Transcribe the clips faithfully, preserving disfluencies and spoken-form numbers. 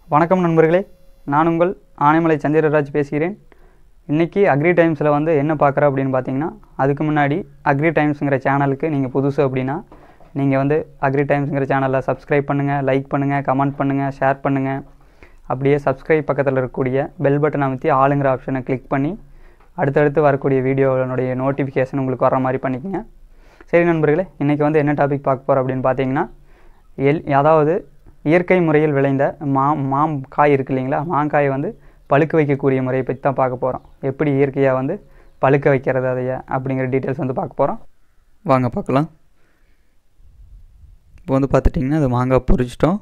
வணக்கம் நண்பர்களே, நான் உங்கள் ஆனைமலை சந்திரராஜ் பேசுகிறேன். இன்றைக்கி அக்ரி டைம்ஸில் வந்து என்ன பார்க்குறோம் அப்படின்னு பார்த்தீங்கன்னா, அதுக்கு முன்னாடி அக்ரி டைம்ஸுங்கிற சேனலுக்கு நீங்கள் புதுசு அப்படின்னா நீங்கள் வந்து அக்ரி டைம்ஸுங்கிற சேனலில் சப்ஸ்கிரைப் பண்ணுங்கள், லைக் பண்ணுங்கள், கமெண்ட் பண்ணுங்கள், ஷேர் பண்ணுங்கள். அப்படியே சப்ஸ்கிரைப் பக்கத்தில் இருக்கக்கூடிய பெல் பட்டன் அமைத்தி ஆளுங்கிற ஆப்ஷனை கிளிக் பண்ணி அடுத்தடுத்து வரக்கூடிய வீடியோனுடைய நோட்டிஃபிகேஷன் உங்களுக்கு வர மாதிரி பண்ணிக்கோங்க. சரி நண்பர்களே, இன்றைக்கி வந்து என்ன டாபிக் பார்க்க போகிறோம் அப்படின்னு பார்த்தீங்கன்னா, எல் அதாவது இயற்கை முறையில் விளைந்த மா மாம் காய் இருக்குது இல்லைங்களா, மாங்காயை வந்து பழுக்க வைக்கக்கூடிய முறையை பற்றி தான் பார்க்க போகிறோம். எப்படி இயற்கையாக வந்து பழுக்க வைக்கிறது அதைய அப்படிங்கிற டீட்டெயில்ஸ் வந்து பார்க்க போகிறோம். வாங்க பார்க்கலாம். இப்போ வந்து பார்த்துட்டிங்கன்னா அது மாங்காய் பொரிச்சிட்டோம்.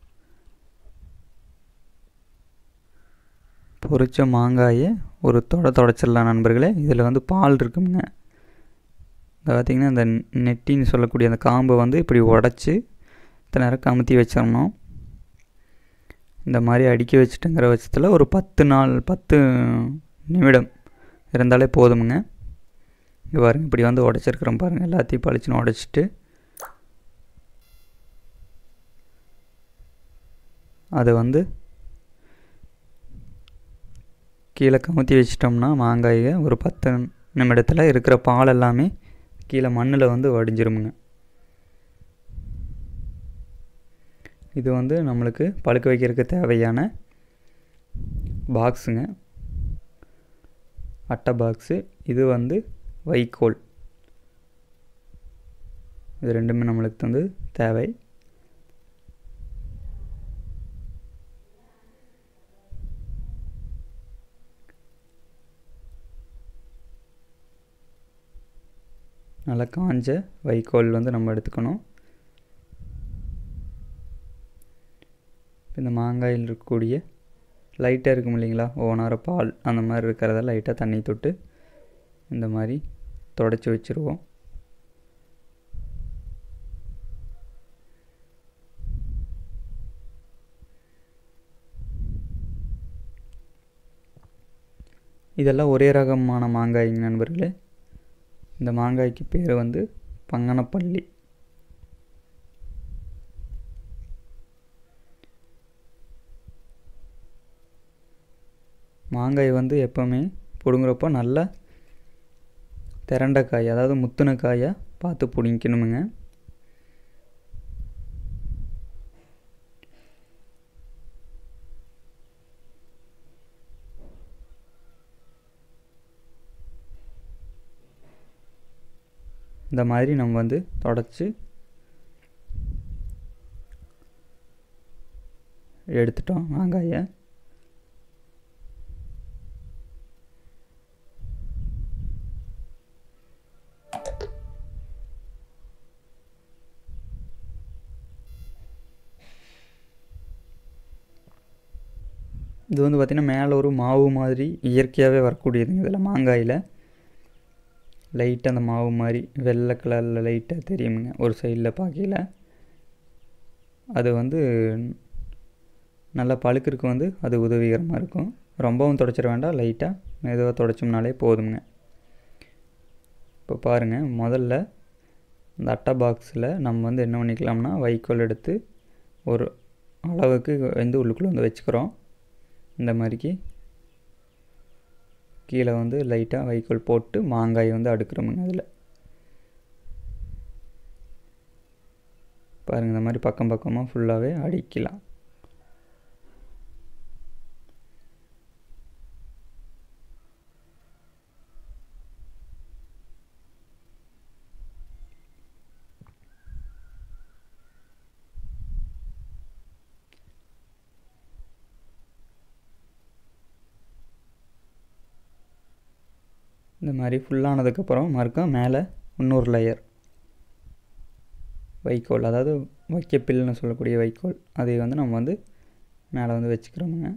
பொரித்த மாங்காயை ஒரு தொட தொடச்சிடலாம் நண்பர்களே. இதில் வந்து பால் இருக்குங்க. இதை பார்த்திங்கன்னா இந்த நெட்டின்னு சொல்லக்கூடிய அந்த காம்பை வந்து இப்படி உடச்சி இத்தனை நேரம் கமுத்தி வச்சிடணும். இந்த மாதிரி அடுக்கி வச்சுட்டுங்கிற பட்சத்தில் ஒரு பத்து நாள் பத்து நிமிடம் இருந்தாலே போதுமுங்க. இங்கே பாருங்கள், இப்படி வந்து உடச்சிருக்கிறோம் பாருங்கள். எல்லாத்தையும் பழிச்சுன்னு உடச்சிட்டு அதை வந்து கீழே கமுத்தி வச்சிட்டோம்னா மாங்காயை ஒரு பத்து நிமிடத்தில் இருக்கிற பால் எல்லாமே கீழே மண்ணில் வந்து வடிஞ்சிருமுங்க. இது வந்து நம்மளுக்கு பழுக்க வைக்கிறதுக்கு தேவையான பாக்ஸுங்க, அட்டை பாக்ஸு. இது வந்து வைக்கோல். இது ரெண்டுமே நம்மளுக்கு வந்து தேவை. நல்லா காஞ்ச வைக்கோல் வந்து நம்ம எடுத்துக்கணும். இந்த மாங்காயில் இருக்கக்கூடிய லைட்டாக இருக்கும் இல்லைங்களா, ஓனார பால் அந்த மாதிரி இருக்கிறத லைட்டாக தண்ணி தொட்டு இந்த மாதிரி தொடச்சி வச்சுருவோம். இதெல்லாம் ஒரே ரகமான மாங்காய்ங்க நண்பர்களே. இந்த மாங்காய்க்கு பேர் வந்து பங்கனப்பள்ளி. மாங்காய் வந்து எப்போவுமே பிடுங்குறப்போ நல்லா திரண்ட காய், அதாவது முத்துன காயாக பார்த்து பிடிக்கணுமுங்க. இந்த மாதிரி நம்ம வந்து தொடச்சி எடுத்துட்டோம் மாங்காயை. இது வந்து பார்த்திங்கன்னா மேலே ஒரு மாவு மாதிரி இயற்கையாகவே வரக்கூடியதுங்க. இதில் மாங்காயில் லைட்டாக அந்த மாவு மாதிரி வெள்ளை கலரில் லைட்டாக தெரியுமுங்க ஒரு சைடில் பார்க்கல. அது வந்து நல்லா பழுக்கிறதுக்கு வந்து அது உதவிகரமாக இருக்கும். ரொம்பவும் தொடச்சிட வேண்டாம், லைட்டாக மெதுவாக தொடச்சோம்னாலே போதுங்க. இப்போ பாருங்கள், முதல்ல இந்த அட்டை பாக்ஸில் நம்ம வந்து என்ன பண்ணிக்கலாம்னா வைக்கோல் எடுத்து ஒரு அளவுக்கு வந்து உள்ளுக்குள்ளே வந்து வச்சுக்கிறோம். இந்த மாதிரிக்கு கீழே வந்து லைட்டாக வைக்கோல் போட்டு மாங்காய் வந்து அடுக்கிறோமுங்க. அதில் பாருங்கள், இந்த மாதிரி பக்கம் பக்கமாக ஃபுல்லாகவே அடிக்கலாம். இந்த மாதிரி ஃபுல்லானதுக்கப்புறம் மறுக்க மேலே இன்னொரு லேயர் வைக்கோல், அதாவது வைக்கப்பில்னு சொல்லக்கூடிய வைக்கோல், அதை வந்து நம்ம வந்து மேலே வந்து வச்சுக்கிறோமுங்க.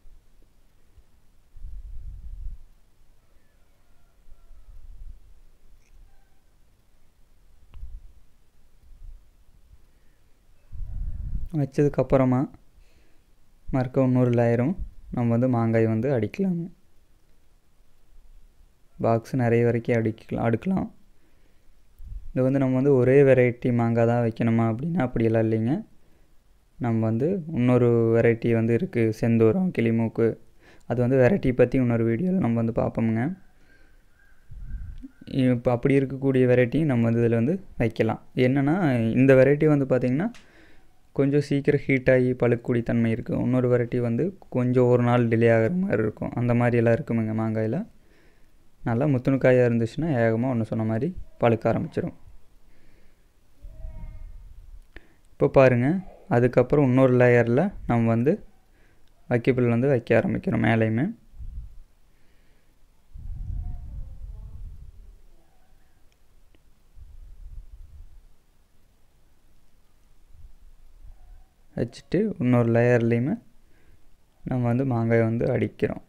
வச்சதுக்கப்புறமா மறுக்க இன்னொரு லேயரும் நம்ம வந்து மாங்காய் வந்து அடிக்கலாங்க. பாக்ஸ் நிறைய வரைக்கும் அடிக்கலாம் அடுக்கலாம். இது வந்து நம்ம வந்து ஒரே வெரைட்டி மாங்காய் தான் வைக்கணுமா அப்படின்னா அப்படியெல்லாம் இல்லைங்க. நம்ம வந்து இன்னொரு வெரைட்டி வந்து இருக்குது, செந்தூரம், கிளிமூக்கு. அது வந்து வெரைட்டி பற்றி இன்னொரு வீடியோவில் நம்ம வந்து பார்ப்போமுங்க. இப்போ அப்படி இருக்கக்கூடிய வெரைட்டியும் நம்ம வந்து இதில் வந்து வைக்கலாம். என்னென்னா இந்த வெரைட்டி வந்து பார்த்திங்கன்னா கொஞ்சம் சீக்கிரம் ஹீட் ஆகி பழுக்கக்கூடிய தன்மை இருக்குது. இன்னொரு வெரைட்டி வந்து கொஞ்சம் ஒரு நாள் டிலே ஆகிற மாதிரி இருக்கும். அந்த மாதிரியெல்லாம் இருக்குமுங்க மாங்காயில். நல்லா முத்துணுக்காயாக இருந்துச்சுன்னா ஏகமாக ஒன்று சொன்ன மாதிரி பழுக்க ஆரம்பிச்சிடும். இப்போ பாருங்கள், அதுக்கப்புறம் இன்னொரு லேயரில் நம்ம வந்து வைக்கப்புல் வந்து வைக்க ஆரம்பிக்கிறோம் மேலேயுமே. வச்சுட்டு இன்னொரு லேயர்லேயுமே நம்ம வந்து மாங்காயை வந்து அடிக்கிறோம்.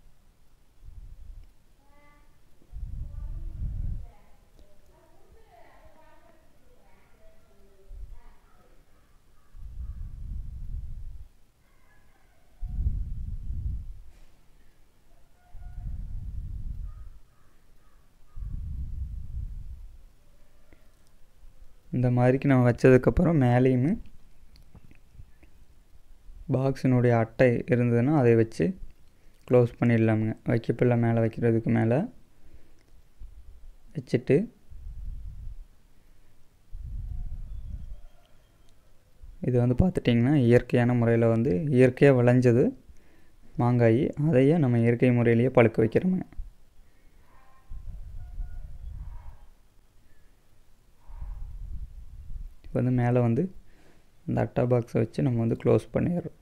இந்த மாதிரிக்கு நம்ம வச்சதுக்கப்புறம் மேலேயுமே பாக்ஸினுடைய அட்டை இருந்ததுன்னா அதை வச்சு க்ளோஸ் பண்ணிடலாமுங்க. வைக்கப்பில்லை மேலே வைக்கிறதுக்கு மேலே வச்சுட்டு இது வந்து பார்த்துட்டிங்கன்னா இயற்கையான முறையில் வந்து இயற்கையாக விளைஞ்சது மாங்காய், அதையே நம்ம இயற்கை முறையிலேயே பழுக்க வைக்கிறோமுங்க. இப்போ வந்து மேலே வந்து அந்த அட்டா பாக்ஸை வச்சு நம்ம வந்து க்ளோஸ் பண்ணிடுறோம்.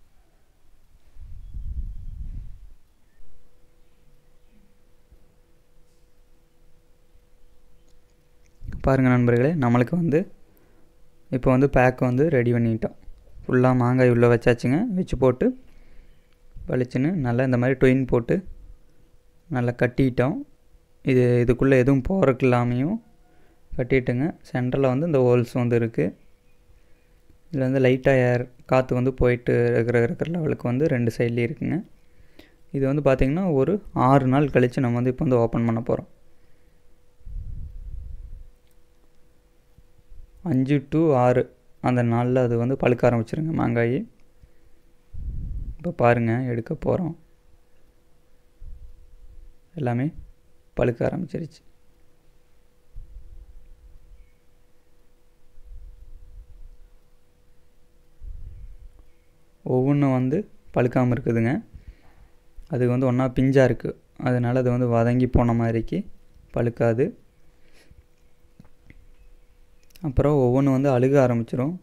பாருங்கள் நண்பர்களே, நம்மளுக்கு வந்து இப்போ வந்து பேக் வந்து ரெடி பண்ணிட்டோம். ஃபுல்லாக மாங்காய் உள்ளே வச்சாச்சுங்க. வச்சு போட்டு பளிச்சுன்னு நல்லா இந்த மாதிரி டொயின் போட்டு நல்லா கட்டிட்டோம். இது இதுக்குள்ளே எதுவும் போகிறக்கு இல்லாமையும் கட்டிட்டுங்க. சென்டரில் வந்து இந்த ஹோல்ஸ் வந்து இருக்குது. இதில் வந்து லைட்டாக ஏர் காற்று வந்து போயிட்டு இருக்கிற இருக்கிற லெவலுக்கு வந்து ரெண்டு சைட்லேயும் இருக்குங்க. இது வந்து பார்த்திங்கன்னா ஒரு ஆறு நாள் கழித்து நம்ம வந்து இப்போ வந்து ஓப்பன் பண்ண போகிறோம். அஞ்சு டு ஆறு அந்த நாளில் அது வந்து பழுக்க ஆரம்பிச்சிருங்க மாங்காய். இப்போ பாருங்கள், எடுக்க போகிறோம். எல்லாமே பழுக்க ஆரம்பிச்சிருச்சு. ஒவ்வொன்றும் வந்து பழுக்காமல் இருக்குதுங்க. அது வந்து ஒன்றா பிஞ்சாக இருக்குது, அதனால் அது வந்து வதங்கி போன மாதிரிக்கு பழுக்காது. அப்புறம் ஒவ்வொன்றும் வந்து அழுக ஆரம்பிச்சிடும்.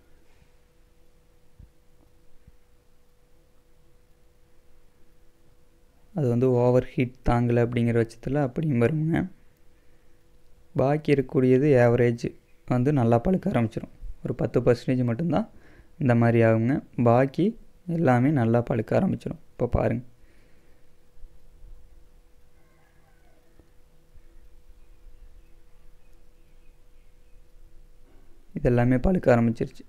அது வந்து ஓவர் ஹீட் தாங்கலை அப்படிங்கிற பட்சத்தில் அப்படியும் வருங்க. பாக்கி இருக்கக்கூடியது ஆவரேஜ் வந்து நல்லா பழுக்க ஆரம்பிச்சிடும். ஒரு பத்து பர்சன்டேஜ் மட்டும்தான் இந்த மாதிரி ஆகுங்க. பாக்கி எல்லாமே நல்லா பழுக்க ஆரம்பிச்சிடும். இப்போ பாருங்கள், இதெல்லாமே பழுக்க ஆரம்பிச்சிருச்சு.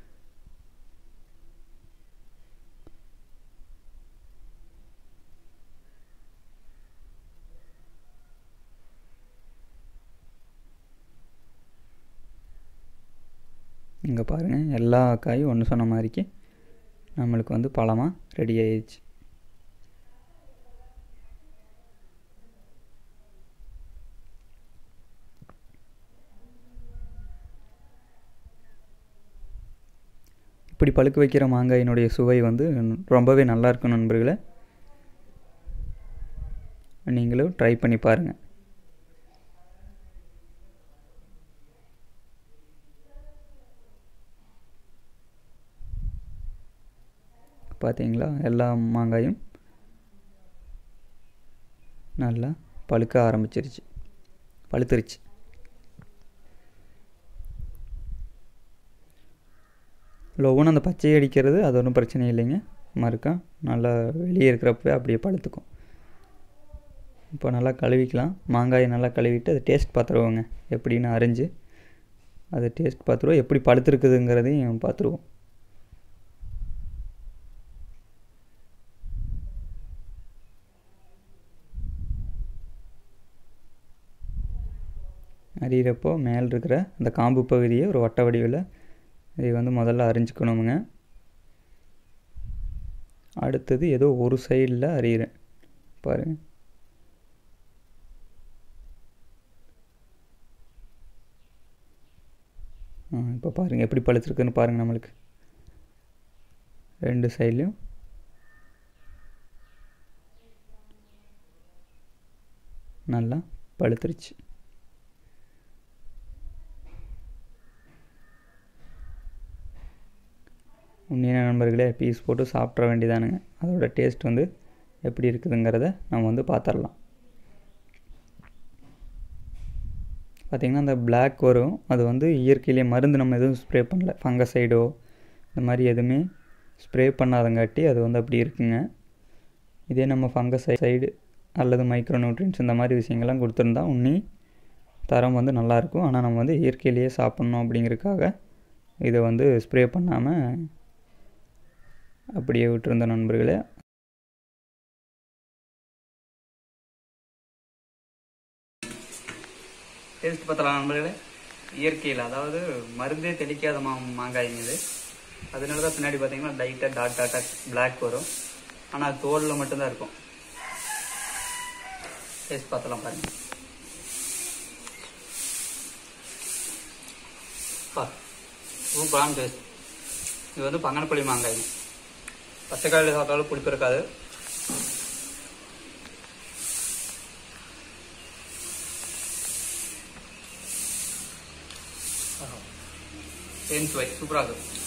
இங்கே பாருங்கள், எல்லா காயும் ஒன்று சொன்ன மாதிரிக்கு நம்மளுக்கு வந்து பழமாக ரெடி ஆயிடுச்சு. இப்படி பழுக்க வைக்கிற மாங்காயினுடைய சுவை வந்து ரொம்பவே நல்லா இருக்கும் நண்பர்களே. நீங்களும் ட்ரை பண்ணி பாருங்கள். பார்த்தீங்களா, எல்லா மாங்காயும் நல்லா பழுக்க ஆரம்பிச்சிருச்சு, பழுத்துருச்சு. இல்லை ஒவ்வொன்றும் அந்த பச்சை அடிக்கிறது அது ஒன்றும் பிரச்சனை இல்லைங்க. மறுக்கா நல்லா வெளியே இருக்கிறப்ப அப்படியே பழுத்துக்கும். இப்போ நல்லா கழுவிக்கலாம். மாங்காயை நல்லா கழுவிட்டு அதை டேஸ்ட் பார்த்துருவோங்க, எப்படின்னு அரிஞ்சு அதை டேஸ்ட் பார்த்துருவோம். எப்படி பழுத்துருக்குதுங்கிறதையும் பார்த்துருவோம். அரியிறப்போ மேலே இருக்கிற அந்த காம்பு பகுதியை ஒரு வட்ட வடிவில் இதை வந்து முதல்ல அரிஞ்சுக்கணுமுங்க. அடுத்தது ஏதோ ஒரு சைடில் அரியிறேன் பாருங்கள். இப்போ பாருங்கள் எப்படி பழுத்திருக்குன்னு பாருங்கள். நம்மளுக்கு ரெண்டு சைட்லையும் நல்லா பழுத்துருச்சு. உண்மையான நண்பர்களே, பீஸ் போட்டு சாப்பிட்ற வேண்டியதானுங்க. அதோட டேஸ்ட் வந்து எப்படி இருக்குதுங்கிறத நம்ம வந்து பார்த்துடலாம். பார்த்திங்கன்னா அந்த பிளாக் வரும், அது வந்து இயற்கையிலே மருந்து நம்ம எதுவும் ஸ்ப்ரே பண்ணல, ஃபங்கசைடோ இந்த மாதிரி எதுவுமே ஸ்ப்ரே பண்ணாதங்காட்டி அது வந்து அப்படி இருக்குங்க. இதே நம்ம ஃபங்கசைடு அல்லது மைக்ரோ நியூட்ரியன்ஸ் இந்த மாதிரி விஷயங்கள்லாம் கொடுத்துருந்தா உன்னி தரம் வந்து நல்லாயிருக்கும். ஆனால் நம்ம வந்து இயற்கையிலேயே சாப்பிட்ணும் அப்படிங்கிறதுக்காக இதை வந்து ஸ்ப்ரே பண்ணாமல் அப்படியே விட்டுருந்த நண்பர்களே. டேஸ்ட் பார்த்தலாம் நண்பர்களே. இயற்கையில் அதாவது மருந்தே தெளிக்காத மா மாங்காய்ங்க இது. அதனால தான் பின்னாடி பார்த்தீங்கன்னா லைட்டாக டாட் டாட்டாக பிளாக் வரும். ஆனால் தோலில் மட்டும்தான் இருக்கும். டேஸ்ட் பார்த்தலாம் பாருங்கள். பா சூப்பரான டேஸ்ட். இது வந்து பங்கனப்பள்ளி மாங்காய். பச்சைக்காயில் சாப்பிட்டாலும் புளிப்பு இருக்காது. தேன் சுவை சூப்பராக இருக்கும்.